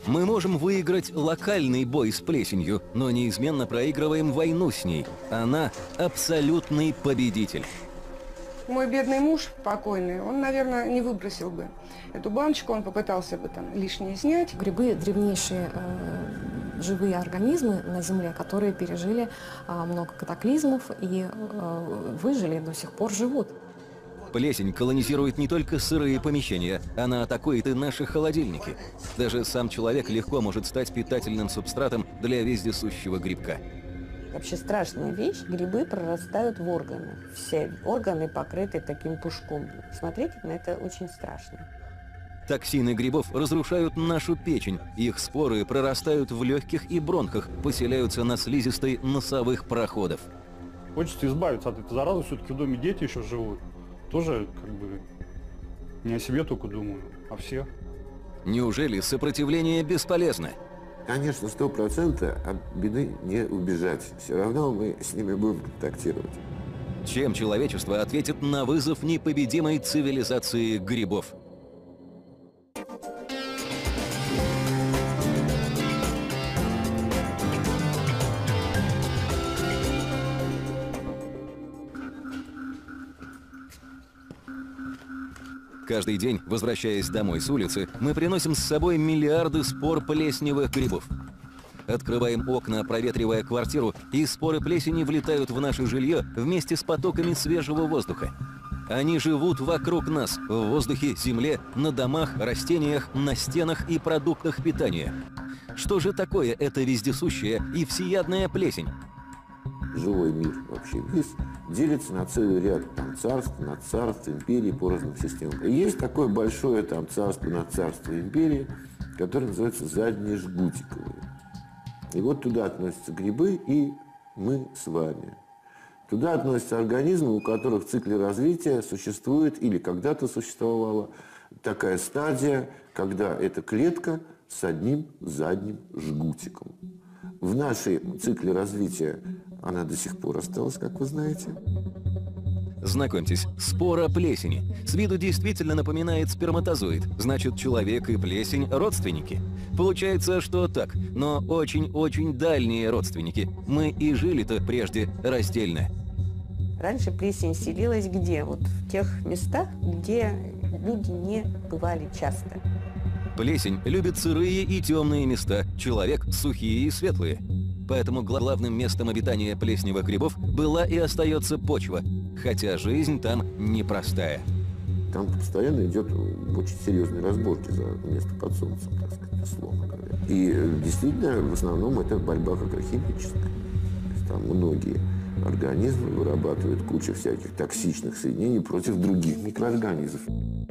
Мы можем выиграть локальный бой с плесенью, но неизменно проигрываем войну с ней. Она абсолютный победитель. Мой бедный муж покойный, он, наверное, не выбросил бы эту баночку, он попытался бы там лишнее снять. Грибы – древнейшие живые организмы на Земле, которые пережили много катаклизмов и выжили, до сих пор живут. Плесень колонизирует не только сырые помещения, она атакует и наши холодильники. Даже сам человек легко может стать питательным субстратом для вездесущего грибка. Вообще страшная вещь. Грибы прорастают в органы. Все органы покрыты таким пушком. Смотрите на это очень страшно. Токсины грибов разрушают нашу печень. Их споры прорастают в легких и бронхах, поселяются на слизистой носовых проходов. Хочется избавиться от этой заразы. Все-таки в доме дети еще живут. Тоже как бы не о себе только думаю, а всех. Неужели сопротивление бесполезно? Конечно, 100% от беды не убежать. Все равно мы с ними будем контактировать. Чем человечество ответит на вызов непобедимой цивилизации грибов? Каждый день, возвращаясь домой с улицы, мы приносим с собой миллиарды спор плесневых грибов. Открываем окна, проветривая квартиру, и споры плесени влетают в наше жилье вместе с потоками свежего воздуха. Они живут вокруг нас, в воздухе, земле, на домах, растениях, на стенах и продуктах питания. Что же такое эта вездесущая и всеядная плесень? Живой мир вообще весь делится на целый ряд царств, надцарств, империй по разным системам. И есть такое большое царство, надцарство, империи, которое называется задние жгутиковые. И вот туда относятся грибы и мы с вами. Туда относятся организмы, у которых в цикле развития существует или когда-то существовала такая стадия, когда эта клетка с одним задним жгутиком. В нашей цикле развития она до сих пор осталась, как вы знаете. Знакомьтесь, спора плесени. С виду действительно напоминает сперматозоид. Значит, человек и плесень – родственники. Получается, что так, но очень-очень дальние родственники. Мы и жили-то прежде раздельно. Раньше плесень селилась где? Вот в тех местах, где люди не бывали часто. Плесень любит сырые и темные места, человек – сухие и светлые. Поэтому главным местом обитания плесневых грибов была и остается почва, хотя жизнь там непростая. Там постоянно идет очень серьезные разборки за место под солнцем, так сказать, условно говоря. И действительно, в основном это борьба агрохимическая. То есть там многие организмы вырабатывают кучу всяких токсичных соединений против других микроорганизмов.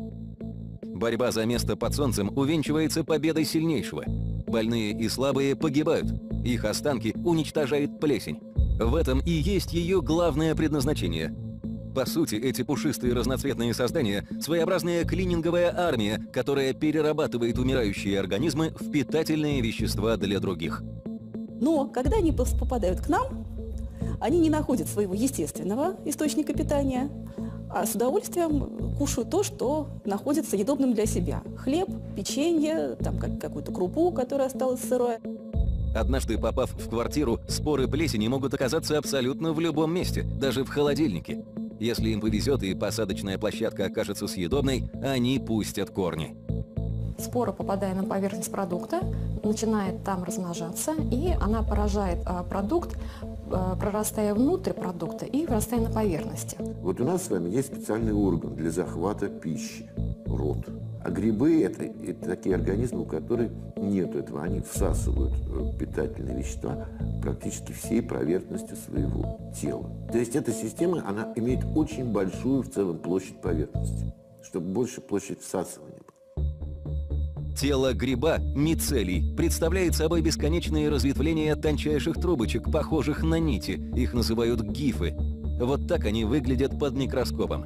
Борьба за место под солнцем увенчивается победой сильнейшего. Больные и слабые погибают. Их останки уничтожает плесень. В этом и есть ее главное предназначение. По сути, эти пушистые разноцветные создания – своеобразная клининговая армия, которая перерабатывает умирающие организмы в питательные вещества для других. Но когда они попадают к нам, они не находят своего естественного источника питания, а с удовольствием кушают то, что находится съедобным для себя. Хлеб, печенье, какую-то крупу, которая осталась сырой. Однажды попав в квартиру, споры плесени могут оказаться абсолютно в любом месте, даже в холодильнике. Если им повезет и посадочная площадка окажется съедобной, они пустят корни. Спора, попадая на поверхность продукта, начинает там размножаться, и она поражает продукт, прорастая внутрь продукта и вырастая на поверхности. Вот у нас с вами есть специальный орган для захвата пищи – рот. А грибы – это такие организмы, у которых нет этого. Они всасывают питательные вещества практически всей поверхностью своего тела. То есть эта система, она имеет очень большую в целом площадь поверхности, чтобы больше площадь всасывания была. Тело гриба, мицелий, представляет собой бесконечные разветвления тончайших трубочек, похожих на нити. Их называют гифы. Вот так они выглядят под микроскопом.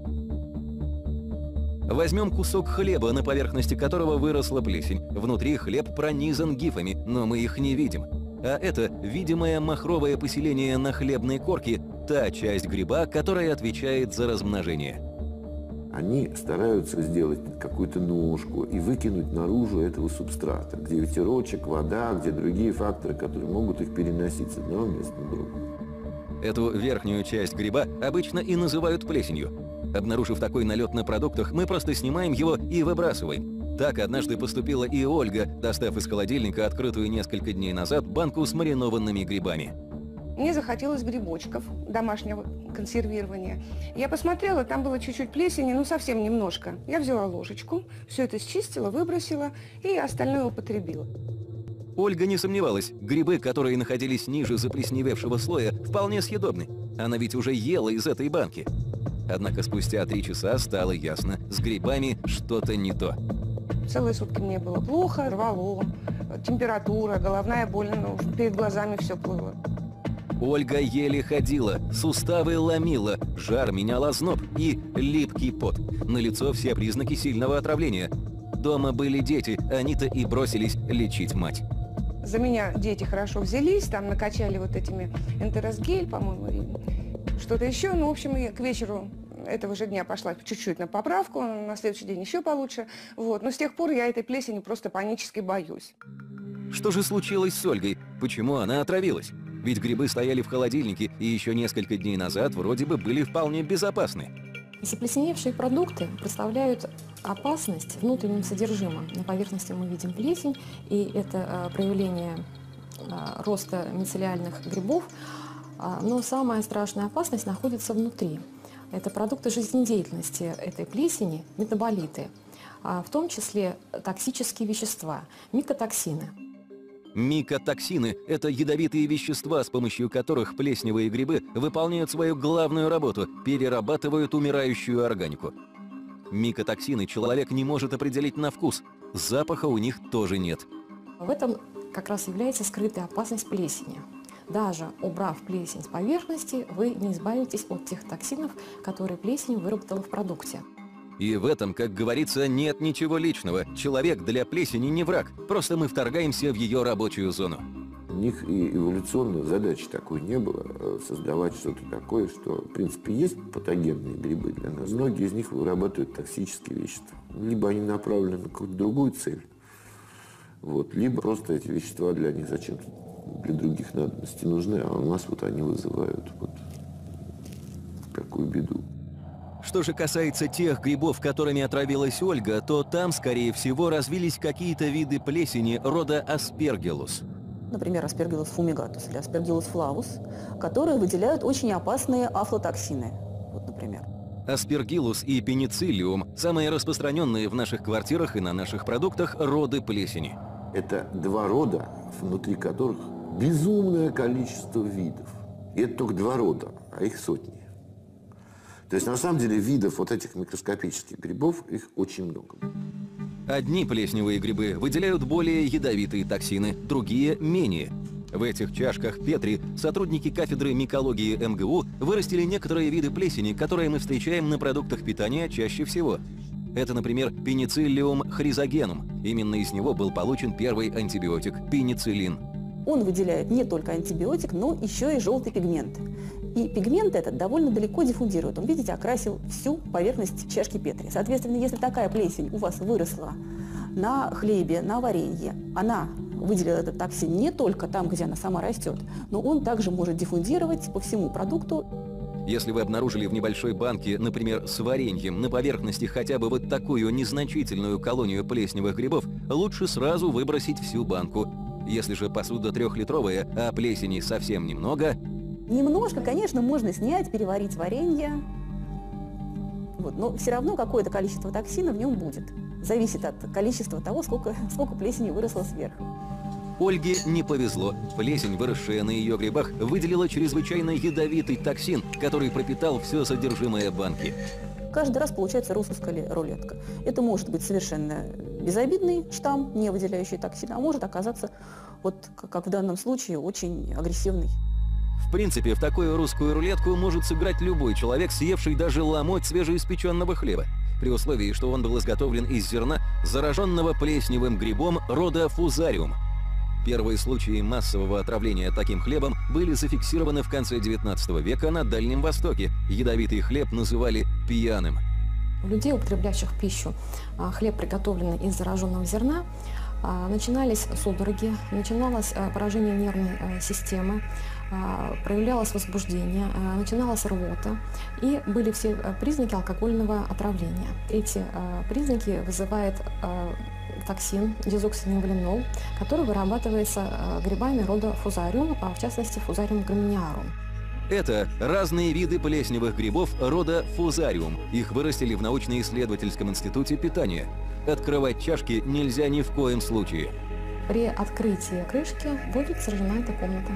Возьмем кусок хлеба, на поверхности которого выросла плесень. Внутри хлеб пронизан гифами, но мы их не видим. А это видимое махровое поселение на хлебной корке – та часть гриба, которая отвечает за размножение. они стараются сделать какую-то ножку и выкинуть наружу этого субстрата, где ветерочек, вода, где другие факторы, которые могут их переносить с одного места на другое. Эту верхнюю часть гриба обычно и называют плесенью. Обнаружив такой налет на продуктах, мы просто снимаем его и выбрасываем. Так однажды поступила и Ольга, достав из холодильника открытую несколько дней назад банку с маринованными грибами. Мне захотелось грибочков домашнего консервирования. Я посмотрела, там было чуть-чуть плесени, ну совсем немножко. Я взяла ложечку, все это счистила, выбросила и остальное употребила. Ольга не сомневалась, грибы, которые находились ниже заплесневевшего слоя, вполне съедобны. Она ведь уже ела из этой банки. Однако спустя 3 часа стало ясно, с грибами что-то не то. Целые сутки мне было плохо, рвало, температура, головная боль, ну, перед глазами все плыло. Ольга еле ходила, суставы ломила, жар менял озноб и липкий пот. Налицо все признаки сильного отравления. Дома были дети, они-то и бросились лечить мать. За меня дети хорошо взялись, там накачали вот этими энтеросгель, по-моему, и что-то еще. Ну, в общем, я к вечеру этого же дня пошла чуть-чуть на поправку, на следующий день еще получше. Вот. Но с тех пор я этой плесени просто панически боюсь. Что же случилось с Ольгой? Почему она отравилась? Ведь грибы стояли в холодильнике и еще несколько дней назад вроде бы были вполне безопасны. Заплесневевшие продукты представляют опасность внутренним содержимым. На поверхности мы видим плесень, и это проявление роста мицеллиальных грибов. Но самая страшная опасность находится внутри. Это продукты жизнедеятельности этой плесени, метаболиты, в том числе токсические вещества, микотоксины. Микотоксины – это ядовитые вещества, с помощью которых плесневые грибы выполняют свою главную работу – перерабатывают умирающую органику. Микотоксины человек не может определить на вкус, запаха у них тоже нет. В этом как раз является скрытая опасность плесени. Даже убрав плесень с поверхности, вы не избавитесь от тех токсинов, которые плесень выработала в продукте. И в этом, как говорится, нет ничего личного. Человек для плесени не враг, просто мы вторгаемся в ее рабочую зону. У них и эволюционной задачи такой не было, создавать что-то такое, что, в принципе, есть патогенные грибы для нас. Многие из них вырабатывают токсические вещества. Либо они направлены на какую-то другую цель, вот, либо просто эти вещества для них зачем-то, для других надобностей нужны, а у нас вот они вызывают вот такую беду. Что же касается тех грибов, которыми отравилась Ольга, то там, скорее всего, развились какие-то виды плесени рода Aspergillus. Например, Aspergillus fumigatus или Aspergillus flavus, которые выделяют очень опасные афлотоксины. Вот, например. Aspergillus и пенициллиум – самые распространенные в наших квартирах и на наших продуктах роды плесени. Это 2 рода, внутри которых безумное количество видов. И это только 2 рода, а их сотни. То есть, на самом деле, видов вот этих микроскопических грибов, их очень много. Одни плесневые грибы выделяют более ядовитые токсины, другие – менее. В этих чашках Петри сотрудники кафедры микологии МГУ вырастили некоторые виды плесени, которые мы встречаем на продуктах питания чаще всего. Это, например, пенициллиум хризогенум. Именно из него был получен первый антибиотик – пенициллин. Он выделяет не только антибиотик, но еще и желтый пигмент. И пигмент этот довольно далеко диффундирует. Он, видите, окрасил всю поверхность чашки Петри. Соответственно, если такая плесень у вас выросла на хлебе, на варенье, она выделила этот токсин не только там, где она сама растет, но он также может диффундировать по всему продукту. Если вы обнаружили в небольшой банке, например, с вареньем, на поверхности хотя бы вот такую незначительную колонию плесневых грибов, лучше сразу выбросить всю банку. Если же посуда 3-литровая, а плесени совсем немного... Немножко, конечно, можно снять, переварить варенье, вот, но все равно какое-то количество токсина в нем будет. Зависит от количества того, сколько плесени выросло сверху. Ольге не повезло. Плесень, выросшая на ее грибах, выделила чрезвычайно ядовитый токсин, который пропитал все содержимое банки. Каждый раз получается русская рулетка. Это может быть совершенно безобидный штамм, не выделяющий токсин, а может оказаться, вот как в данном случае, очень агрессивный. В принципе, в такую русскую рулетку может сыграть любой человек, съевший даже ломоть свежеиспеченного хлеба, при условии, что он был изготовлен из зерна, зараженного плесневым грибом рода фузариум. Первые случаи массового отравления таким хлебом были зафиксированы в конце XIX века на Дальнем Востоке. Ядовитый хлеб называли пьяным. У людей, употребляющих в пищу хлеб, приготовленный из зараженного зерна, начинались судороги, начиналось поражение нервной системы, проявлялось возбуждение, начиналась рвота и были все признаки алкогольного отравления. Эти признаки вызывает токсин дезоксинивалинол, который вырабатывается грибами рода фузариум, в частности фузариум граминиарум. Это разные виды плесневых грибов рода фузариум. Их вырастили в научно-исследовательском институте питания. Открывать чашки нельзя ни в коем случае. При открытии крышки будет сожжена эта комната.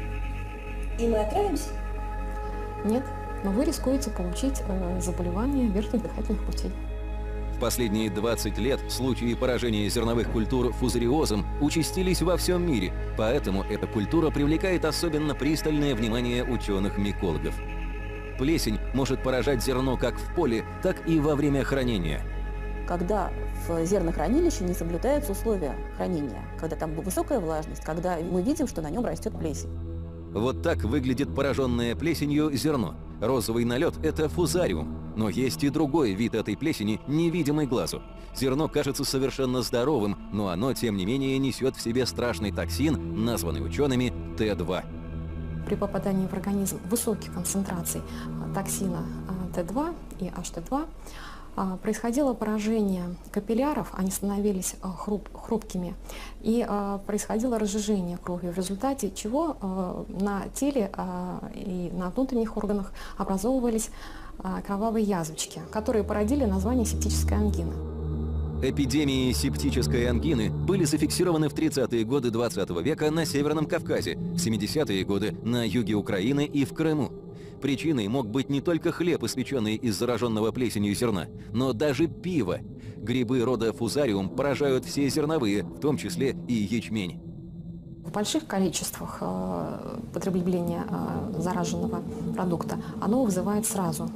И мы отравимся? Нет, но вы рискуете получить заболевания верхних дыхательных путей. В последние 20 лет случаи поражения зерновых культур фузариозом участились во всем мире, поэтому эта культура привлекает особенно пристальное внимание ученых-микологов. Плесень может поражать зерно как в поле, так и во время хранения. Когда в зернохранилище не соблюдаются условия хранения, когда там высокая влажность, когда мы видим, что на нем растет плесень. Вот так выглядит пораженное плесенью зерно. Розовый налет – это фузариум. Но есть и другой вид этой плесени, невидимый глазу. Зерно кажется совершенно здоровым, но оно, тем не менее, несет в себе страшный токсин, названный учеными Т2. При попадании в организм высоких концентраций токсина Т2 и HT2 происходило поражение капилляров, они становились хрупкими, и происходило разжижение крови, в результате чего на теле и на внутренних органах образовывались кровавые язвочки, которые породили название септической ангины. Эпидемии септической ангины были зафиксированы в 30-е годы 20 века на Северном Кавказе, в 70-е годы на юге Украины и в Крыму. Причиной мог быть не только хлеб, испеченный из зараженного плесенью зерна, но даже пиво. Грибы рода фузариум поражают все зерновые, в том числе и ячмень. В больших количествах потребления зараженного продукта оно вызывает сразу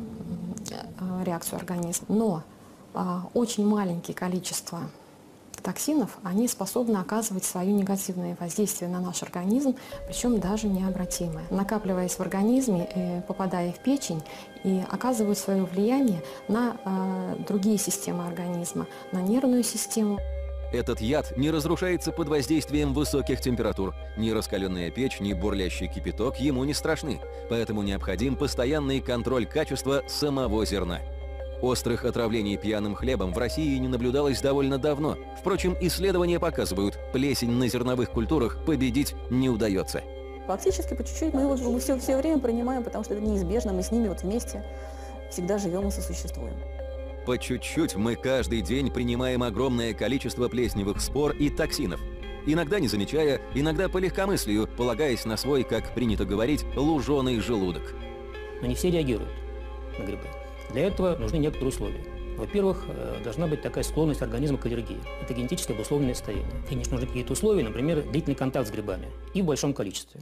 реакцию организма. Но очень маленькие количества токсинов, они способны оказывать свое негативное воздействие на наш организм, причем даже необратимое. Накапливаясь в организме, попадая в печень, и оказывают свое влияние на другие системы организма, на нервную систему. Этот яд не разрушается под воздействием высоких температур. Ни раскаленная печь, ни бурлящий кипяток ему не страшны, поэтому необходим постоянный контроль качества самого зерна. Острых отравлений пьяным хлебом в России не наблюдалось довольно давно. Впрочем, исследования показывают, плесень на зерновых культурах победить не удается. Фактически по чуть-чуть мы его все время принимаем, потому что это неизбежно, мы с ними вот вместе всегда живем и сосуществуем. По чуть-чуть мы каждый день принимаем огромное количество плесневых спор и токсинов. Иногда не замечая, иногда по легкомыслию, полагаясь на свой, как принято говорить, луженый желудок. Но не все реагируют на грибы. Для этого нужны некоторые условия. Во-первых, должна быть такая склонность организма к аллергии. Это генетически обусловленное состояние. Конечно, нужны какие-то условия, например, длительный контакт с грибами и в большом количестве.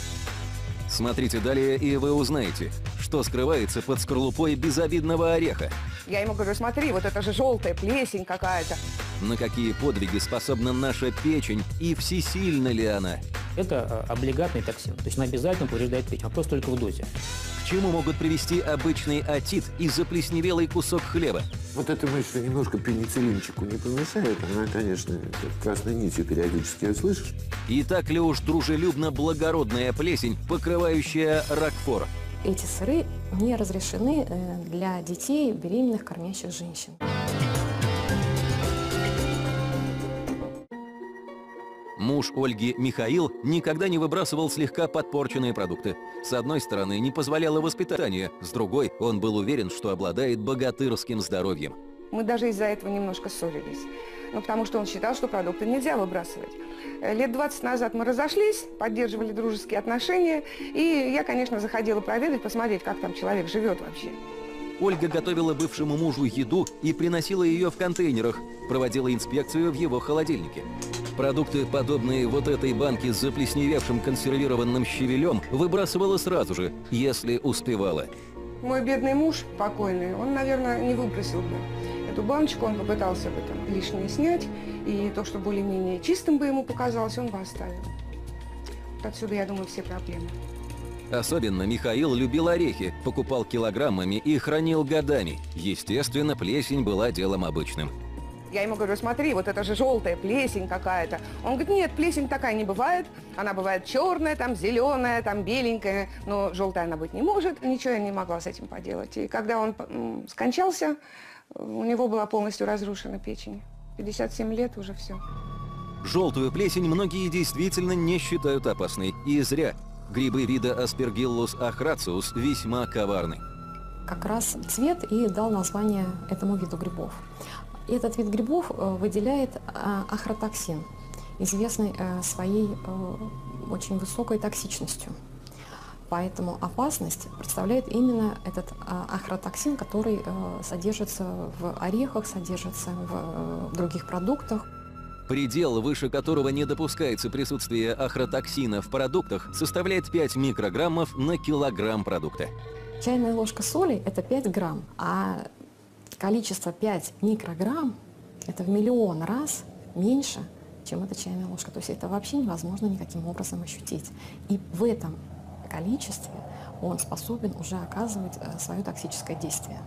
Смотрите далее, и вы узнаете, что скрывается под скорлупой безобидного ореха. Я ему говорю, смотри, вот это же желтая плесень какая-то. На какие подвиги способна наша печень и всесильна ли она? Это облигатный токсин, то есть он обязательно повреждает печень, вопрос только в дозе. К чему могут привести обычный отит и заплесневелый кусок хлеба? Вот это, что немножко пенициллинчику не помешает, она, конечно, красной нитью периодически слышишь. И так ли уж дружелюбно благородная плесень, покрывающая рокфор? Эти сыры не разрешены для детей, беременных, кормящих женщин. Муж Ольги, Михаил, никогда не выбрасывал слегка подпорченные продукты. С одной стороны, не позволяло воспитание, с другой, он был уверен, что обладает богатырским здоровьем. Мы даже из-за этого немножко ссорились. Потому что он считал, что продукты нельзя выбрасывать. Лет 20 назад мы разошлись, поддерживали дружеские отношения. И я, конечно, заходила проведать, посмотреть, как там человек живет вообще. Ольга готовила бывшему мужу еду и приносила ее в контейнерах, проводила инспекцию в его холодильнике. Продукты, подобные вот этой банке с заплесневевшим консервированным щавелем, выбрасывала сразу же, если успевала. Мой бедный муж, покойный, он, наверное, не выбросил бы эту баночку, он попытался бы там лишнее снять, и то, что более-менее чистым бы ему показалось, он бы оставил. Вот отсюда, я думаю, все проблемы. Особенно Михаил любил орехи, покупал килограммами и хранил годами. Естественно, плесень была делом обычным. Я ему говорю, смотри, вот это же желтая плесень какая-то. Он говорит, нет, плесень такая не бывает. Она бывает черная, там зеленая, там беленькая, но желтая она быть не может. Ничего я не могла с этим поделать. И когда он скончался, у него была полностью разрушена печень. 57 лет уже все. Желтую плесень многие действительно не считают опасной. И зря. Грибы вида Aspergillus acratius весьма коварны. Как раз цвет и дал название этому виду грибов. Этот вид грибов выделяет ахротоксин, известный своей очень высокой токсичностью. Поэтому опасность представляет именно этот ахротоксин, который содержится в орехах, содержится в других продуктах. Предел, выше которого не допускается присутствие ахротоксина в продуктах, составляет 5 микрограммов на килограмм продукта. Чайная ложка соли – это 5 грамм, а количество 5 микрограмм – это в миллион раз меньше, чем эта чайная ложка. То есть это вообще невозможно никаким образом ощутить. И в этом количестве он способен уже оказывать свое токсическое действие.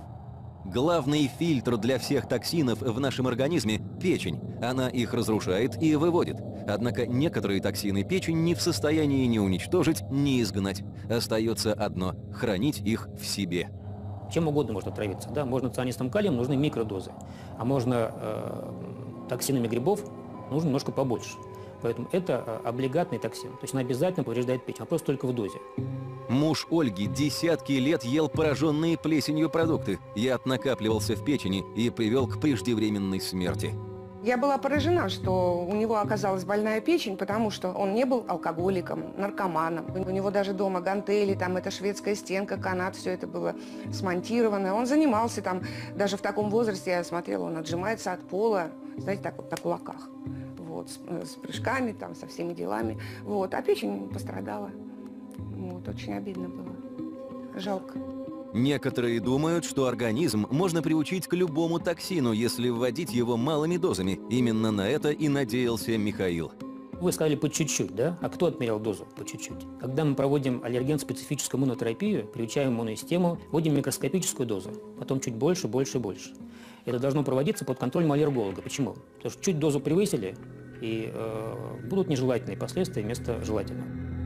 Главный фильтр для всех токсинов в нашем организме – печень. Она их разрушает и выводит. Однако некоторые токсины печень не в состоянии ни уничтожить, ни изгнать. Остается одно – хранить их в себе. Чем угодно можно отравиться. Да? Можно цианистым калием, нужны микродозы. А можно токсинами грибов, нужно немножко побольше. Поэтому это облигатный токсин. То есть он обязательно повреждает печень, вопрос только в дозе. Муж Ольги десятки лет ел пораженные плесенью продукты. Яд накапливался в печени и привел к преждевременной смерти. Я была поражена, что у него оказалась больная печень, потому что он не был алкоголиком, наркоманом. У него даже дома гантели, там эта шведская стенка, канат, все это было смонтировано. Он занимался там, даже в таком возрасте, я смотрела, он отжимается от пола, знаете, так вот на кулаках. Вот, с прыжками, там, со всеми делами. Вот, а печень пострадала. Вот, очень обидно было. Жалко. Некоторые думают, что организм можно приучить к любому токсину, если вводить его малыми дозами. Именно на это и надеялся Михаил. Вы сказали по чуть-чуть, да? А кто отмерял дозу по чуть-чуть? Когда мы проводим аллерген-специфическую иммунотерапию, приучаем иммунную систему, вводим микроскопическую дозу, потом чуть больше, больше, больше. Это должно проводиться под контролем аллерголога. Почему? Потому что чуть дозу превысили, и будут нежелательные последствия вместо желательного.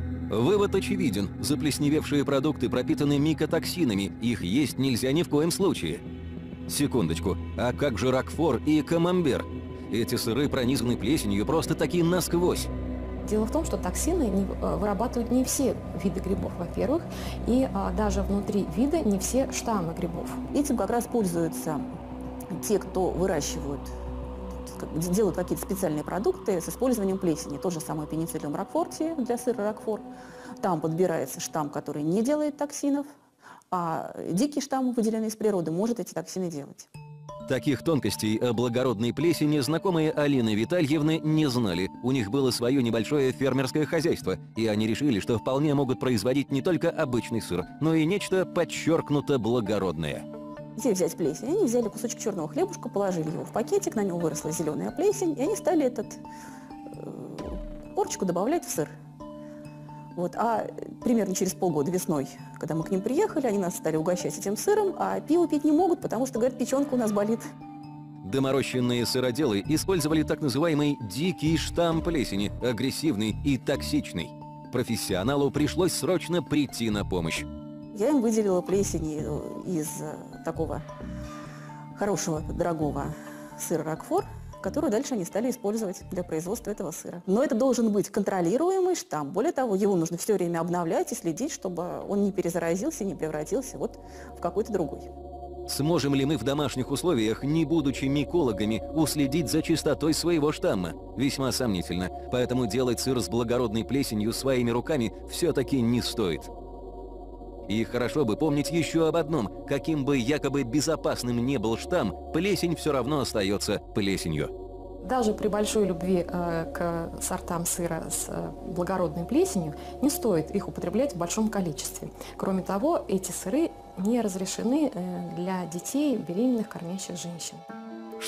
Вывод очевиден. Заплесневевшие продукты пропитаны микотоксинами. Их есть нельзя ни в коем случае. Секундочку. А как же рокфор и камамбер? Эти сыры пронизаны плесенью просто-таки насквозь. Дело в том, что токсины вырабатывают не все виды грибов, во-первых, и даже внутри вида не все штаммы грибов. Этим как раз пользуются те, кто выращивают, делают какие-то специальные продукты с использованием плесени. Тот же самый пенициллиум рокфорти для сыра рокфор. Там подбирается штамм, который не делает токсинов, а дикий штамм, выделенный из природы, может эти токсины делать. Таких тонкостей о благородной плесени знакомые Алины Витальевны не знали. У них было свое небольшое фермерское хозяйство, и они решили, что вполне могут производить не только обычный сыр, но и нечто подчеркнуто благородное. Где взять плесень? Они взяли кусочек черного хлебушка, положили его в пакетик, на него выросла зеленая плесень, и они стали корочку добавлять в сыр. Вот. А примерно через полгода весной, когда мы к ним приехали, они нас стали угощать этим сыром, а пиво пить не могут, потому что, говорят, печенка у нас болит. Доморощенные сыроделы использовали так называемый дикий штамм плесени, агрессивный и токсичный. Профессионалу пришлось срочно прийти на помощь. Я им выделила плесень из такого хорошего, дорогого сыра рокфор, которую дальше они стали использовать для производства этого сыра. Но это должен быть контролируемый штамм. Более того, его нужно все время обновлять и следить, чтобы он не перезаразился, не превратился в какой-то другой. Сможем ли мы в домашних условиях, не будучи микологами, уследить за чистотой своего штамма? Весьма сомнительно. Поэтому делать сыр с благородной плесенью своими руками все-таки не стоит. И хорошо бы помнить еще об одном. Каким бы якобы безопасным ни был штамм, плесень все равно остается плесенью. Даже при большой любви к сортам сыра с благородной плесенью не стоит их употреблять в большом количестве. Кроме того, эти сыры не разрешены для детей, беременных, кормящих женщин.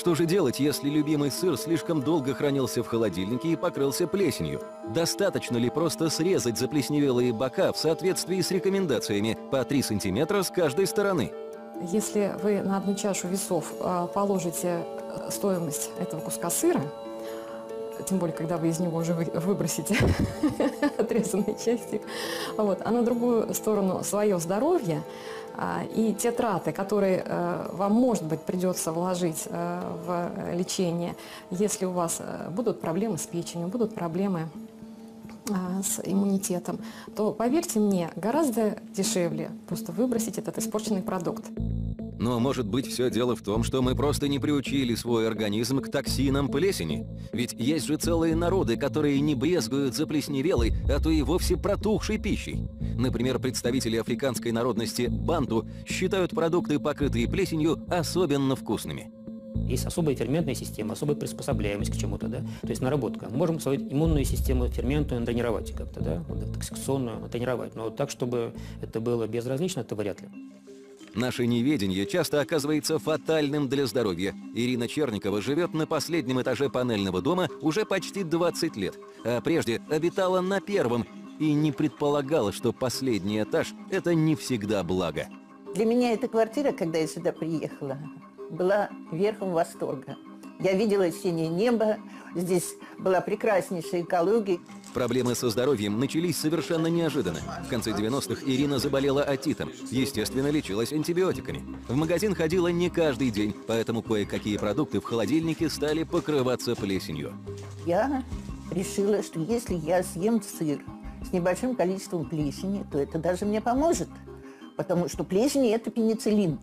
Что же делать, если любимый сыр слишком долго хранился в холодильнике и покрылся плесенью? Достаточно ли просто срезать заплесневелые бока в соответствии с рекомендациями по 3 сантиметра с каждой стороны? Если вы на одну чашу весов положите стоимость этого куска сыра, тем более, когда вы из него уже выбросите отрезанные части, вот, а на другую сторону свое здоровье и те траты, которые вам, может быть, придется вложить в лечение, если у вас будут проблемы с печенью, будут проблемы с иммунитетом, то, поверьте мне, гораздо дешевле просто выбросить этот испорченный продукт. Но может быть все дело в том, что мы просто не приучили свой организм к токсинам плесени? Ведь есть же целые народы, которые не брезгуют заплесневелой, а то и вовсе протухшей пищей. Например, представители африканской народности банту считают продукты, покрытые плесенью, особенно вкусными. Есть особая ферментная система, особая приспособляемость к чему-то, да, то есть наработка. Мы можем свою иммунную систему ферментную тренировать как-то, да, токсикационную тренировать, но так, чтобы это было безразлично, это вряд ли. Наше неведение часто оказывается фатальным для здоровья. Ирина Черникова живет на последнем этаже панельного дома уже почти 20 лет, а прежде обитала на первом и не предполагала, что последний этаж – это не всегда благо. Для меня эта квартира, когда я сюда приехала, была верхом восторга. Я видела синее небо, здесь была прекраснейшая экология. Проблемы со здоровьем начались совершенно неожиданно. В конце 90-х Ирина заболела отитом. Естественно, лечилась антибиотиками. В магазин ходила не каждый день, поэтому кое-какие продукты в холодильнике стали покрываться плесенью. Я решила, что если я съем сыр с небольшим количеством плесени, то это даже мне поможет. Потому что плесень – это пенициллин.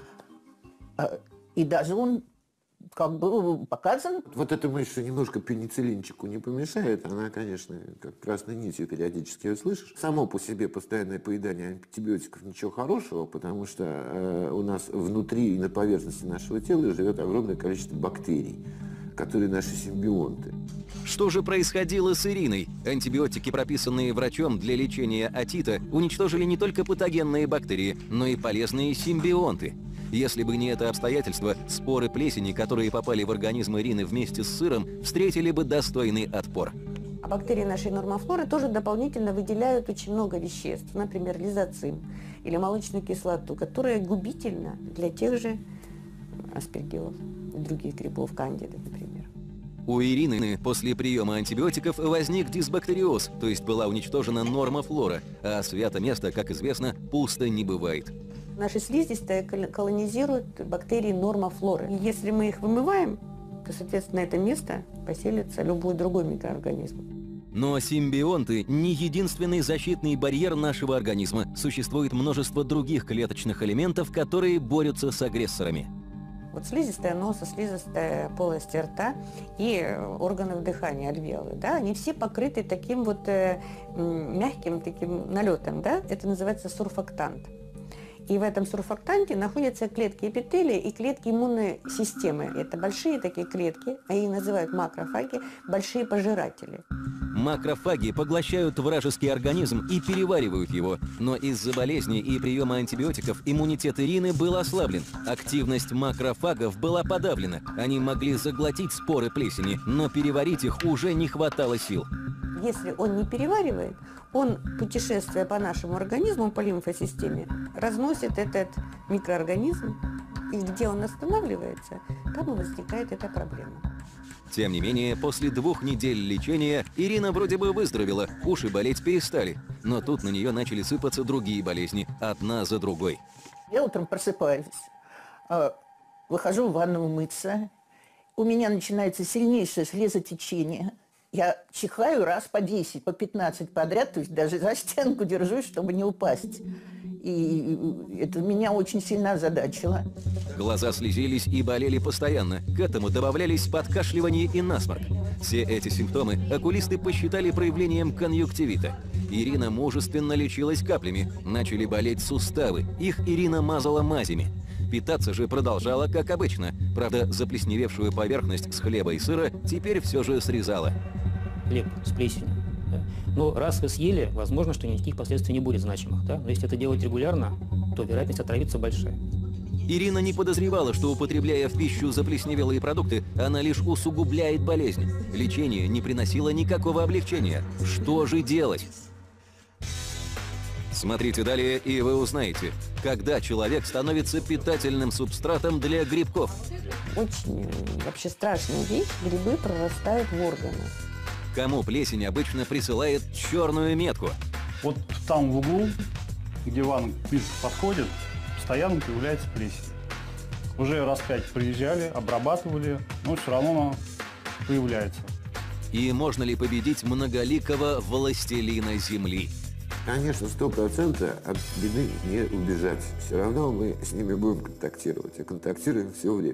И даже он как бы показан. Вот эта мысль, что немножко пенициллинчику не помешает, она, конечно, как красной нитью периодически ее слышишь. Само по себе постоянное поедание антибиотиков ничего хорошего, потому что у нас внутри и на поверхности нашего тела живет огромное количество бактерий, которые наши симбионты. Что же происходило с Ириной? Антибиотики, прописанные врачом для лечения отита, уничтожили не только патогенные бактерии, но и полезные симбионты. Если бы не это обстоятельство, споры плесени, которые попали в организм Ирины вместе с сыром, встретили бы достойный отпор. А бактерии нашей нормофлоры тоже дополнительно выделяют очень много веществ, например, лизоцим или молочную кислоту, которая губительна для тех же аспергиллов и других грибов, кандиды, например. У Ирины после приема антибиотиков возник дисбактериоз, то есть была уничтожена нормофлора, а свято место, как известно, пусто не бывает. Наши слизистые колонизируют бактерии нормофлоры. И если мы их вымываем, то, соответственно, на это место поселится любой другой микроорганизм. Но симбионты – не единственный защитный барьер нашего организма. Существует множество других клеточных элементов, которые борются с агрессорами. Вот слизистая носа, слизистая полость рта и органы дыхания, альвеолы, да, они все покрыты таким вот мягким таким налетом, да, это называется сурфактант. И в этом сурфактанте находятся клетки эпителия и клетки иммунной системы. Это большие такие клетки, они называют макрофаги, большие пожиратели. Макрофаги поглощают вражеский организм и переваривают его. Но из-за болезни и приема антибиотиков иммунитет Ирины был ослаблен. Активность макрофагов была подавлена. Они могли заглотить споры плесени, но переварить их уже не хватало сил. Если он не переваривает, он, путешествуя по нашему организму, по лимфосистеме, разносит этот микроорганизм, и где он останавливается, там и возникает эта проблема. Тем не менее, после 2 недель лечения Ирина вроде бы выздоровела, уши болеть перестали. Но тут на нее начали сыпаться другие болезни, одна за другой. Я утром просыпаюсь, выхожу в ванну мыться, у меня начинается сильнейшее слезотечение. Я чихаю раз по 10, по 15 подряд, то есть даже за стенку держусь, чтобы не упасть. И это меня очень сильно озадачило. Глаза слезились и болели постоянно. К этому добавлялись подкашливание и насморк. Все эти симптомы окулисты посчитали проявлением конъюнктивита. Ирина мужественно лечилась каплями. Начали болеть суставы. Их Ирина мазала мазями. Питаться же продолжала, как обычно. Правда, заплесневевшую поверхность с хлеба и сыра теперь все же срезала. Хлеб с плесенью. Да. Но раз вы съели, возможно, что никаких последствий не будет значимых. Да? Но если это делать регулярно, то вероятность отравиться большая. Ирина не подозревала, что, употребляя в пищу заплесневелые продукты, она лишь усугубляет болезнь. Лечение не приносило никакого облегчения. Что же делать? Смотрите далее, и вы узнаете, когда человек становится питательным субстратом для грибков. Очень вообще страшная вещь. Грибы прорастают в органах. Кому плесень обычно присылает черную метку? Вот там в углу, где ванна подходит, постоянно появляется плесень. Уже раз 5 приезжали, обрабатывали, но все равно она появляется. И можно ли победить многоликого властелина земли? Конечно, 100% от беды не убежать. Все равно мы с ними будем контактировать, и контактируем все время.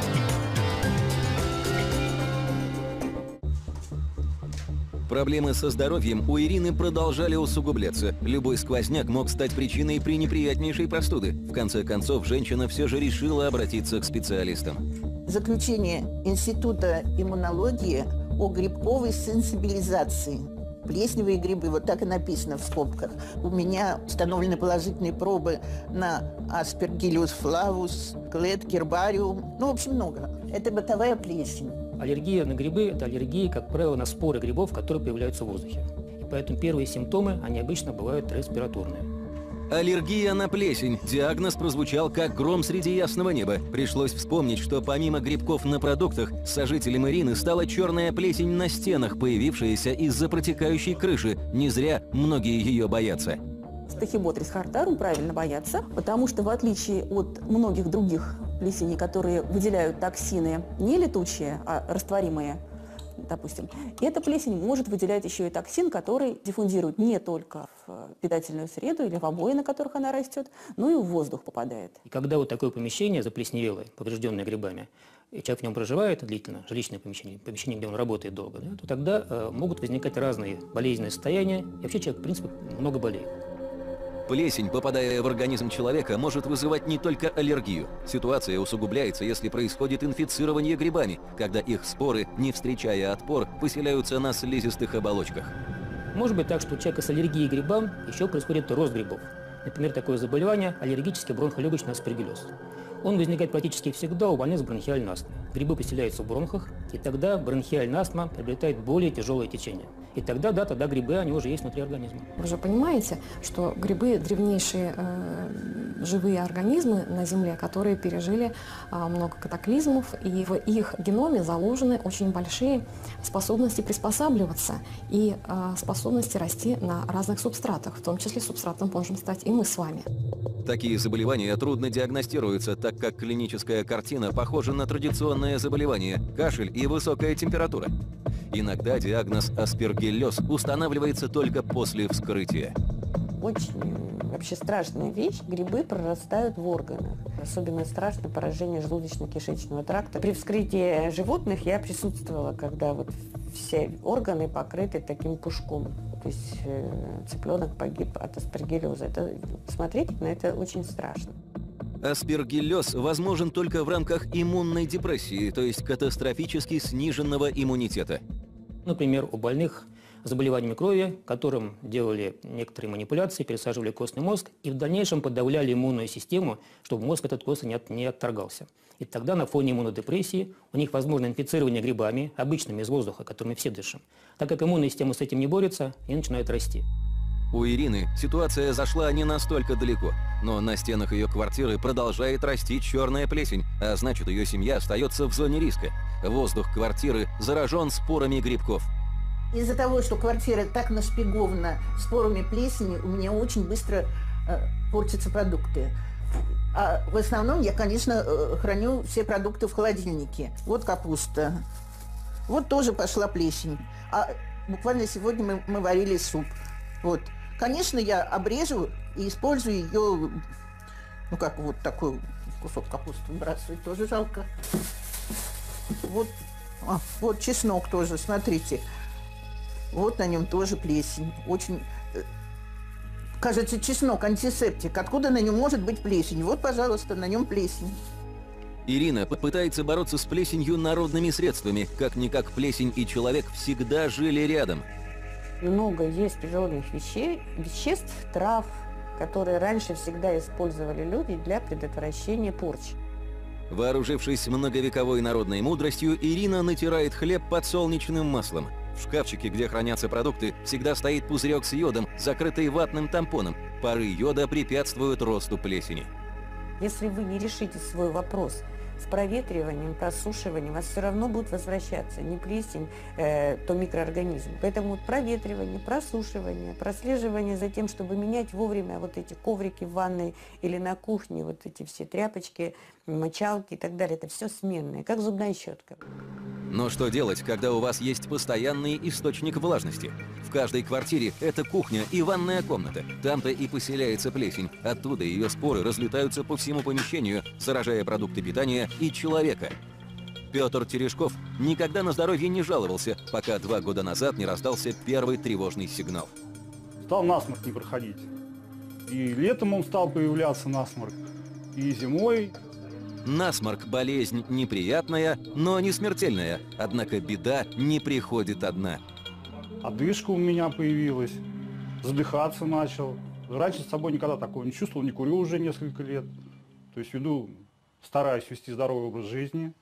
Проблемы со здоровьем у Ирины продолжали усугубляться. Любой сквозняк мог стать причиной пренеприятнейшей простуды. В конце концов, женщина все же решила обратиться к специалистам. Заключение Института иммунологии о грибковой сенсибилизации. Плесневые грибы, вот так и написано в скобках. У меня установлены положительные пробы на Aspergillus flavus, Clade Gerbarium, ну, в общем, много. Это бытовая плесень. Аллергия на грибы – это аллергия, как правило, на споры грибов, которые появляются в воздухе. И поэтому первые симптомы, они обычно бывают респираторные. Аллергия на плесень. Диагноз прозвучал как гром среди ясного неба. Пришлось вспомнить, что помимо грибков на продуктах, сожителем Ирины стала черная плесень на стенах, появившаяся из-за протекающей крыши. Не зря многие ее боятся. Стахиботрис хартарум правильно бояться, потому что в отличие от многих других плесеней, которые выделяют токсины не летучие, а растворимые, допустим, эта плесень может выделять еще и токсин, который диффундирует не только в питательную среду или в обои, на которых она растет, но и в воздух попадает. И когда вот такое помещение заплесневелое, поврежденное грибами, и человек в нем проживает длительно, жилищное помещение, где он работает долго, да, то тогда могут возникать разные болезненные состояния, и вообще человек, в принципе, много болеет. Плесень, попадая в организм человека, может вызывать не только аллергию. Ситуация усугубляется, если происходит инфицирование грибами, когда их споры, не встречая отпор, поселяются на слизистых оболочках. Может быть так, что у человека с аллергией к грибам еще происходит рост грибов. Например, такое заболевание – аллергический бронхолегочный аспергиллез. Он возникает практически всегда у больных с бронхиальной астмой. Грибы поселяются в бронхах, и тогда бронхиальная астма приобретает более тяжелое течение. И тогда грибы, они уже есть внутри организма. Вы же понимаете, что грибы – древнейшие живые организмы на Земле, которые пережили много катаклизмов, и в их геноме заложены очень большие способности приспосабливаться и способности расти на разных субстратах, в том числе субстратом можем стать и мы с вами. Такие заболевания трудно диагностируются, так как клиническая картина похожа на традиционное заболевание – кашель и высокая температура. Иногда диагноз аспергиллез устанавливается только после вскрытия. Очень вообще страшная вещь. Грибы прорастают в органах. Особенно страшно поражение желудочно-кишечного тракта. При вскрытии животных я присутствовала, когда вот все органы покрыты таким пушком. То есть цыпленок погиб от аспергиллеза. Смотреть на это очень страшно. Аспергиллез возможен только в рамках иммунной депрессии, то есть катастрофически сниженного иммунитета. Например, у больных заболеваниями крови, которым делали некоторые манипуляции, пересаживали костный мозг и в дальнейшем подавляли иммунную систему, чтобы мозг этот костный не отторгался. И тогда на фоне иммунодепрессии у них возможно инфицирование грибами, обычными из воздуха, которыми все дышим. Так как иммунная система с этим не борется, и начинает расти. У Ирины ситуация зашла не настолько далеко, но на стенах ее квартиры продолжает расти черная плесень, а значит, ее семья остается в зоне риска. Воздух квартиры заражен спорами грибков. Из-за того, что квартира так нашпигована спорами плесени, у меня очень быстро портятся продукты. А в основном я, конечно, храню все продукты в холодильнике. Вот капуста. Вот тоже пошла плесень. А буквально сегодня мы варили суп. Вот. Конечно, я обрежу и использую ее, ну как вот такой кусок капусты выбрасывать, тоже жалко. Вот, вот чеснок тоже, смотрите. Вот на нем тоже плесень. Очень, кажется, чеснок антисептик. Откуда на нем может быть плесень? Вот, пожалуйста, на нем плесень. Ирина пытается бороться с плесенью народными средствами. Как-никак плесень и человек всегда жили рядом. Много есть природных веществ, трав, которые раньше всегда использовали люди для предотвращения порчи. Вооружившись многовековой народной мудростью, Ирина натирает хлеб подсолнечным маслом. В шкафчике, где хранятся продукты, всегда стоит пузырек с йодом, закрытый ватным тампоном. Пары йода препятствуют росту плесени. Если вы не решите свой вопрос с проветриванием, просушиванием, у вас все равно будут возвращаться не плесень, то микроорганизмы. Поэтому вот проветривание, просушивание, прослеживание за тем, чтобы менять вовремя вот эти коврики в ванной или на кухне, вот эти все тряпочки, мочалки и так далее, это все сменное, как зубная щетка. Но что делать, когда у вас есть постоянный источник влажности? В каждой квартире это кухня и ванная комната. Там-то и поселяется плесень. Оттуда ее споры разлетаются по всему помещению, заражая продукты питания и человека. Петр Терешков никогда на здоровье не жаловался, пока 2 года назад не раздался первый тревожный сигнал. Стал насморк не проходить. И летом он стал появляться насморк, и зимой. Насморк – болезнь неприятная, но не смертельная. Однако беда не приходит одна. Одышка у меня появилась, задыхаться начал. Раньше с собой никогда такого не чувствовал, не курю уже несколько лет. То есть стараюсь вести здоровый образ жизни.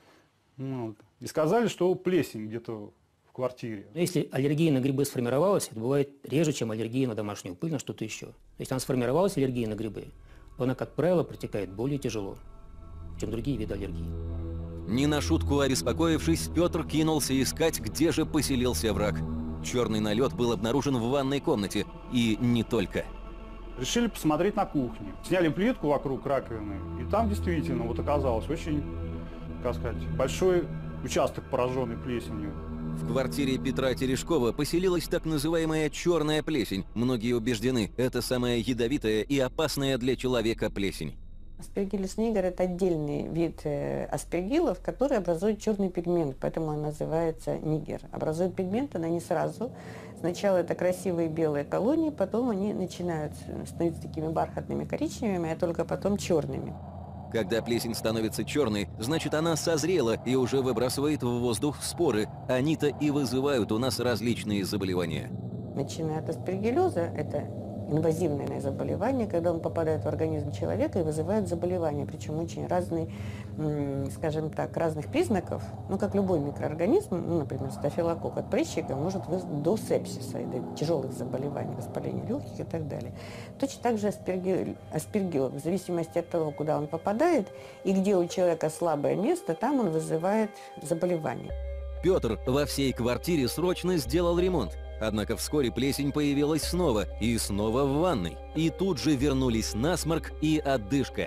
Вот. И сказали, что плесень где-то в квартире. Если аллергия на грибы сформировалась, это бывает реже, чем аллергия на домашнюю пыль, на что-то еще. Если она сформировалась, аллергия на грибы, то она, как правило, протекает более тяжело, чем другие виды аллергии. Не на шутку обеспокоившись, Петр кинулся искать, где же поселился враг. Черный налет был обнаружен в ванной комнате. И не только. Решили посмотреть на кухне. Сняли плитку вокруг раковины, и там действительно вот оказалось очень, как сказать, большой участок, пораженный плесенью. В квартире Петра Терешкова поселилась так называемая черная плесень. Многие убеждены, это самая ядовитая и опасная для человека плесень. Аспергиллус нигер – это отдельный вид аспергиллов, который образует черный пигмент, поэтому он называется нигер. Образует пигмент она не сразу. Сначала это красивые белые колонии, потом они начинают становиться такими бархатными коричневыми, а только потом черными. Когда плесень становится черной, значит она созрела и уже выбрасывает в воздух споры. Они-то и вызывают у нас различные заболевания. Начиная от аспергиллеза, это инвазивное заболевание, когда он попадает в организм человека и вызывает заболевания, причем очень разные, скажем так, разных признаков. Ну, как любой микроорганизм, например, стафилококк от прыщика может вызвать до сепсиса, до тяжелых заболеваний, воспаления легких и так далее. Точно так же аспергилл, в зависимости от того, куда он попадает и где у человека слабое место, там он вызывает заболевание. Петр во всей квартире срочно сделал ремонт. Однако вскоре плесень появилась снова, и снова в ванной. И тут же вернулись насморк и одышка.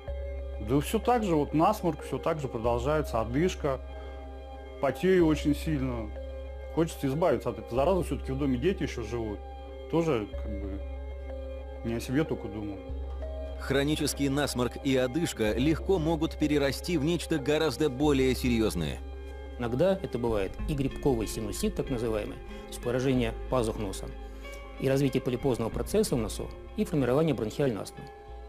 Да все так же, вот насморк, все так же продолжается, одышка. Потею очень сильно. Хочется избавиться от этой заразы, все-таки в доме дети еще живут. Тоже как бы не о себе только думал. Хронический насморк и одышка легко могут перерасти в нечто гораздо более серьезное. Иногда это бывает и грибковый синусит, так называемый, то есть поражение пазух носа, и развитие полипозного процесса в носу, и формирование бронхиальной астмы.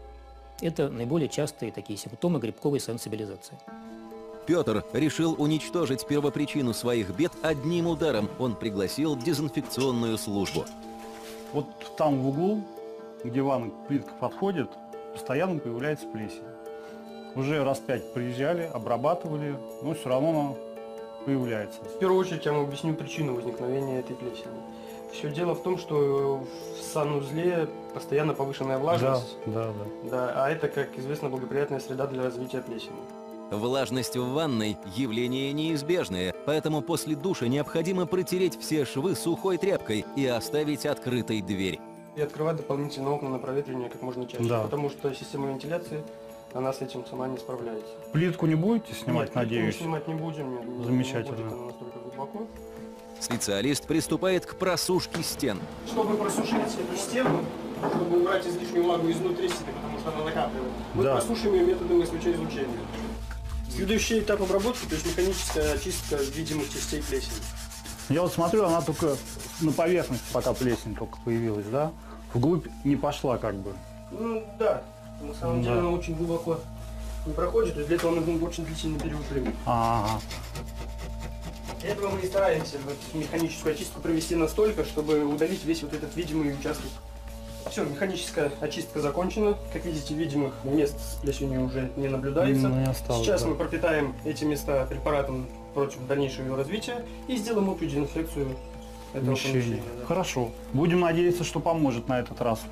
Это наиболее частые такие симптомы грибковой сенсибилизации. Петр решил уничтожить первопричину своих бед одним ударом. Он пригласил дезинфекционную службу. Вот там в углу, где ванна плитка подходит, постоянно появляется плесень. Уже раз 5 приезжали, обрабатывали, но все равно она появляется. В первую очередь я вам объясню причину возникновения этой плесени. Все дело в том, что в санузле постоянно повышенная влажность. Да. А это, как известно, благоприятная среда для развития плесени. Влажность в ванной – явление неизбежное, поэтому после душа необходимо протереть все швы сухой тряпкой и оставить открытой дверь. И открывать дополнительно окна на проветривание как можно чаще, потому что система вентиляции она с этим сама не справляется. Плитку не будете снимать, нет, надеюсь? Плитку снимать не будем. Замечательно. Не будет она настолько глубоко. Специалист приступает к просушке стен. Чтобы просушить эту стену, чтобы убрать излишнюю влагу изнутри стены, потому что она накапливает, мы просушим ее методом СВЧ-излучения. Следующий этап обработки, то есть механическая очистка видимых частей плесени. Я вот смотрю, она только на поверхности, пока плесень только появилась, да? Вглубь не пошла как бы. Ну да, на самом деле она очень глубоко не проходит, то есть для этого нужен очень длительный период времени. Для этого мы и стараемся механическую очистку провести настолько, чтобы удалить весь вот этот видимый участок Все, механическая очистка закончена. Как видите, видимых мест с плесенью уже не наблюдается. Сейчас мы пропитаем эти места препаратом против дальнейшего его развития и сделаем общую дезинфекцию этого помещения. Да. Хорошо. Будем надеяться, что поможет на этот раз.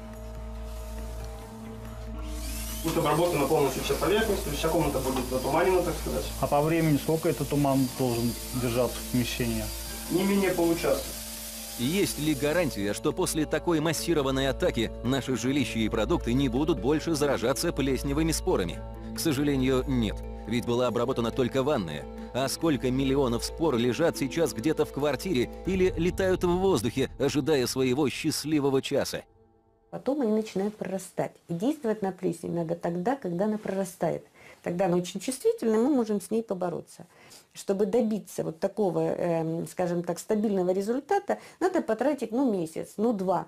Будет обработана полностью вся поверхность, то есть вся комната будет затуманена, так сказать. А по времени сколько этот туман должен держаться в помещении? Не менее получаса. Есть ли гарантия, что после такой массированной атаки наши жилища и продукты не будут больше заражаться плесневыми спорами? К сожалению, нет. Ведь была обработана только ванная. А сколько миллионов спор лежат сейчас где-то в квартире или летают в воздухе, ожидая своего счастливого часа? Потом они начинают прорастать. И действовать на плесень надо тогда, когда она прорастает. Тогда она очень чувствительна, мы можем с ней побороться. Чтобы добиться вот такого, скажем так, стабильного результата, надо потратить, месяц, 2,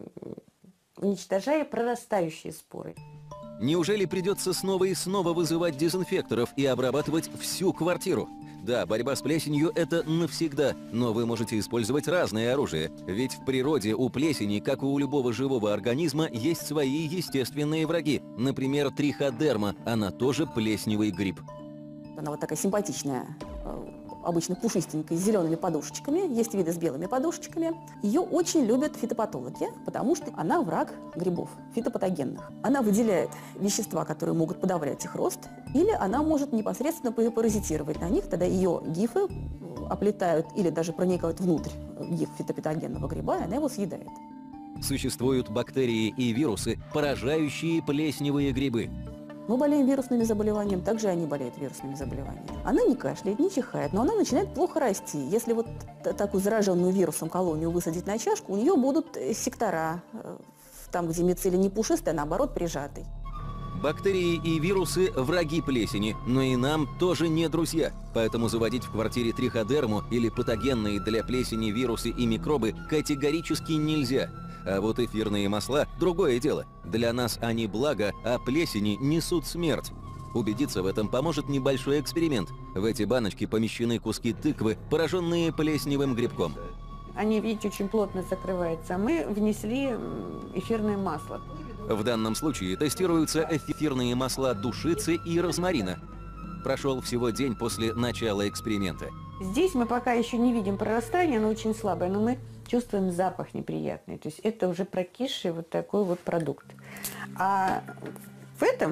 уничтожая прорастающие споры. Неужели придется снова и снова вызывать дезинфекторов и обрабатывать всю квартиру? Да, борьба с плесенью – это навсегда, но вы можете использовать разное оружие. Ведь в природе у плесени, как и у любого живого организма, есть свои естественные враги. Например, триходерма, она тоже плесневый гриб. Она вот такая симпатичная, обычно пушистенькая, с зелеными подушечками. Есть виды с белыми подушечками. Ее очень любят фитопатологи, потому что она враг грибов, фитопатогенных. Она выделяет вещества, которые могут подавлять их рост, или она может непосредственно паразитировать на них, тогда ее гифы оплетают или даже проникают внутрь гиф фитопатогенного гриба, и она его съедает. Существуют бактерии и вирусы, поражающие плесневые грибы. Мы болеем вирусными заболеваниями, также они болеют вирусными заболеваниями. Она не кашляет, не чихает, но она начинает плохо расти. Если вот такую зараженную вирусом колонию высадить на чашку, у нее будут сектора, там, где мицелий не пушистый, а наоборот прижатый. Бактерии и вирусы – враги плесени, но и нам тоже не друзья. Поэтому заводить в квартире триходерму или патогенные для плесени вирусы и микробы категорически нельзя. А вот эфирные масла – другое дело. Для нас они благо, а плесени несут смерть. Убедиться в этом поможет небольшой эксперимент. В эти баночки помещены куски тыквы, пораженные плесневым грибком. Они, видите, очень плотно закрываются. Мы внесли эфирное масло. В данном случае тестируются эфирные масла душицы и розмарина. Прошел всего день после начала эксперимента. Здесь мы пока еще не видим прорастания, оно очень слабое, но мы чувствуем запах неприятный. То есть это уже прокисший вот такой вот продукт. А в этом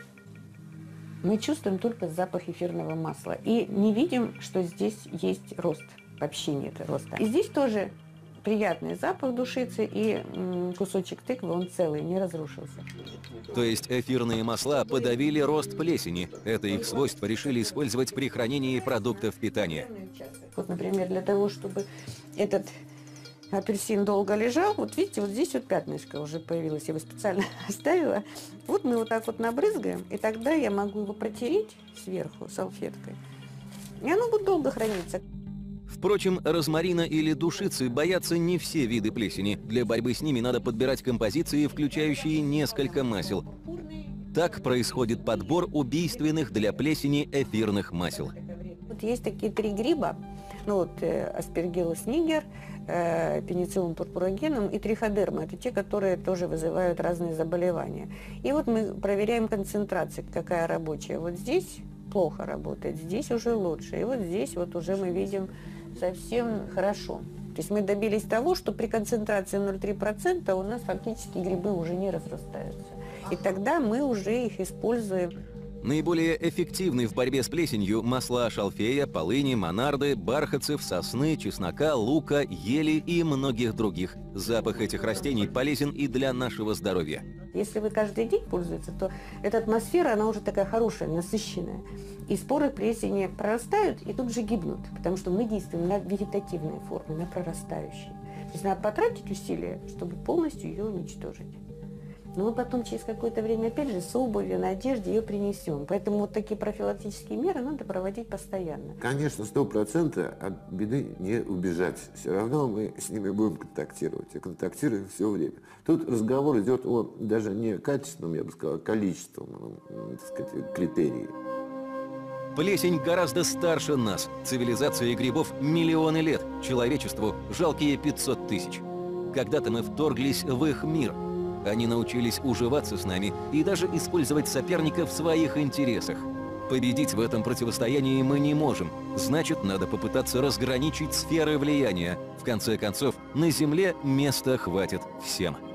мы чувствуем только запах эфирного масла. И не видим, что здесь есть рост. Вообще нет роста. И здесь тоже приятный запах душицы, и кусочек тыквы, он целый, не разрушился. То есть эфирные масла подавили рост плесени. Это их свойство решили использовать при хранении продуктов питания. Вот, например, для того, чтобы этот апельсин долго лежал, вот видите, вот здесь вот пятнышко уже появилось, я его специально оставила. Вот мы вот так вот набрызгаем, и тогда я могу его протереть сверху салфеткой, и оно будет долго храниться. Впрочем, розмарина или душицы боятся не все виды плесени. Для борьбы с ними надо подбирать композиции, включающие несколько масел. Так происходит подбор убийственных для плесени эфирных масел. Вот есть такие 3 гриба, Aspergillus niger, Penicillium purpuraginum и триходерма. Это те, которые тоже вызывают разные заболевания. И вот мы проверяем концентрацию, какая рабочая. Вот здесь плохо работает, здесь уже лучше. И вот здесь вот уже мы видим совсем хорошо. То есть мы добились того, что при концентрации 0,3% у нас фактически грибы уже не разрастаются. И тогда мы уже их используем. Наиболее эффективны в борьбе с плесенью масла шалфея, полыни, монарды, бархатцев, сосны, чеснока, лука, ели и многих других. Запах этих растений полезен и для нашего здоровья. Если вы каждый день пользуетесь, то эта атмосфера, она уже такая хорошая, насыщенная. И споры плесени прорастают и тут же гибнут, потому что мы действуем на вегетативной форме, на прорастающей. То есть надо потратить усилия, чтобы полностью ее уничтожить. Но мы потом через какое-то время, опять же, с обувью, на одежде ее принесем. Поэтому вот такие профилактические меры надо проводить постоянно. Конечно, 100% от беды не убежать. Все равно мы с ними будем контактировать. И контактируем все время. Тут разговор идет о даже не качественном, я бы сказал, а количественном, так сказать, критерии. Плесень гораздо старше нас. Цивилизация грибов миллионы лет. Человечеству жалкие 500 тысяч. Когда-то мы вторглись в их мир. Они научились уживаться с нами и даже использовать соперника в своих интересах. Победить в этом противостоянии мы не можем. Значит, надо попытаться разграничить сферы влияния. В конце концов, на Земле места хватит всем.